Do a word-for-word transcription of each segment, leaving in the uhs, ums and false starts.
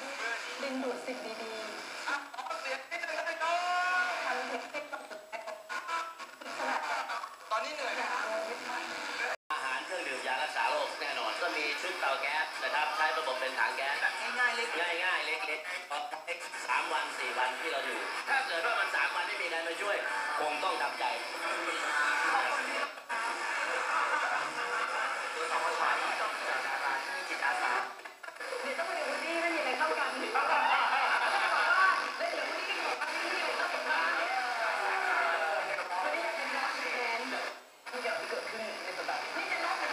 ดึงดูดสิ่งดีๆทำเทคนิคตอนนี้เหนื่อยอาหารเครื่องดื่มยารักษาโรคแน่นอนก็มีชุดเตาแก๊สนะครับใช้ระบบเป็นถังแก๊สง่ายๆเล็กง่ายๆเล็กๆสามวันสี่วันที่เราอยู่ถ้าเกิดว่ามันสามวันไม่มีใครมาช่วยคงต้องทำใจตัวสองภาษาที่ต้องจากอาสาที่จิตอาสาเนี่ยต้องมาดูวันนี้ไม่มีอะไรเท่ากันเล่นเหลือวันนี้กันหมดวันนี้มีอะไรเท่ากันบ้างวันนี้เป็นร้านแทนทุกอย่างที่เกิดขึ้นในสัปดาห์นี้จะร้าน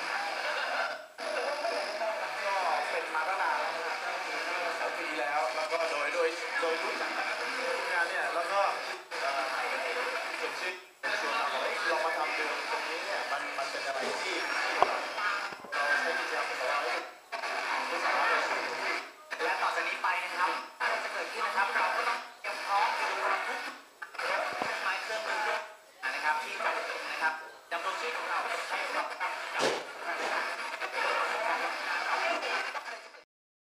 ก็เป็นมาตั้งนานแล้วนะครับสองปีแล้วแล้วก็โดยโดยโดยรู้จักงานเนี่ยแล้วก็สุดที่ชวนเราลองมาทำดูตรงนี้เนี่ยมันมันเป็นอะไรที่เราใช้กิจกรรมของเราที่สามารถไปสู่และต่อจากนี้ไปนะครับอะไรจะเกิดขึ้นนะครับเราก็ต้องเตรียมพร้อมดูทุกเครื่องไม้เครื่องมือนะครับที่จำเป็นนะครับดำรงชีพของเราใช้กับ